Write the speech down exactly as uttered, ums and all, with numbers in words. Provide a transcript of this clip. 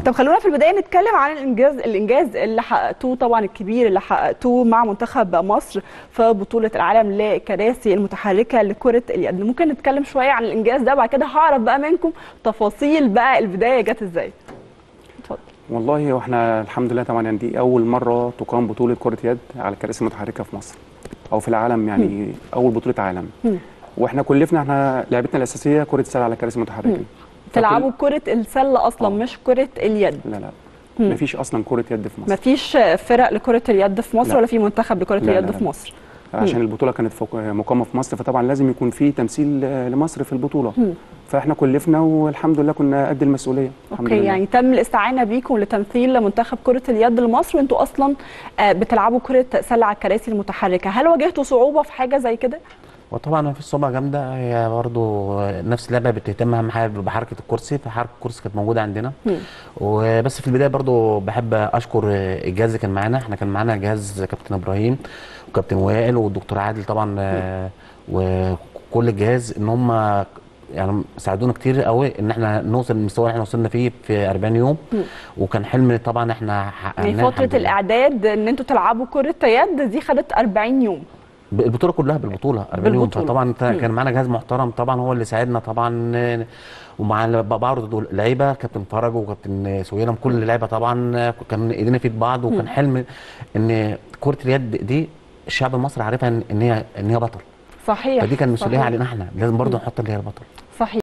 طب خلونا في البدايه نتكلم عن الانجاز الانجاز اللي حققتوه طبعا الكبير اللي حققتوه مع منتخب مصر في بطوله العالم للكراسي المتحركه لكره اليد. ممكن نتكلم شويه عن الانجاز ده، وبعد كده هعرف بقى منكم تفاصيل بقى البدايه جت ازاي. اتفضل. والله واحنا الحمد لله طبعا، يعني دي اول مره تقام بطوله كره يد على الكراسي المتحركه في مصر او في العالم، يعني م. اول بطوله عالم. م. واحنا كلفنا، احنا لعبتنا الاساسيه كره السله على الكراسي المتحركه. تلعبوا كره السله اصلا أوه. مش كره اليد؟ لا لا م. مفيش اصلا كره يد في مصر. مفيش فرق لكره اليد في مصر؟ لا. ولا في منتخب لكره لا اليد لا لا. في مصر؟ عشان م. البطوله كانت مقامه في مصر، فطبعا لازم يكون في تمثيل لمصر في البطوله. م. فاحنا كلفنا والحمد لله كنا قد المسؤوليه. اوكي، يعني تم الاستعانه بيكم لتمثيل منتخب كره اليد لمصر، وانتوا اصلا بتلعبوا كره سله على الكراسي المتحركه. هل واجهتوا صعوبه في حاجه زي كده؟ وطبعا ما فيش صعوبه جامده، هي برضو نفس اللعبه بتهتم اهم حاجه بحركه الكرسي، فحركه الكرسي كانت موجوده عندنا. م. وبس في البدايه برضو بحب اشكر الجهاز اللي كان معانا، احنا كان معانا جهاز كابتن ابراهيم وكابتن وائل والدكتور عادل طبعا، م. وكل الجهاز ان هم يعني ساعدونا كتير قوي ان احنا نوصل للمستوى اللي احنا وصلنا فيه في أربعين يوم. م. وكان حلم طبعا احنا حققناه. يعني فتره الاعداد ان انتوا تلعبوا كره يد دي خدت أربعين يوم؟ البطوله كلها بالبطوله أربعين يوم، فطبعا كان معانا جهاز محترم طبعا هو اللي ساعدنا طبعا، ومع بعض اللعيبه كابتن فرج وكابتن سويلم كل اللعيبه طبعا كان ايدينا في بعض، وكان حلم ان كره اليد دي الشعب المصري عارفها ان هي ان هي بطل. صحيح. فدي كان مسؤوليه علينا احنا، لازم برضه نحط اللي هي البطل. صحيح.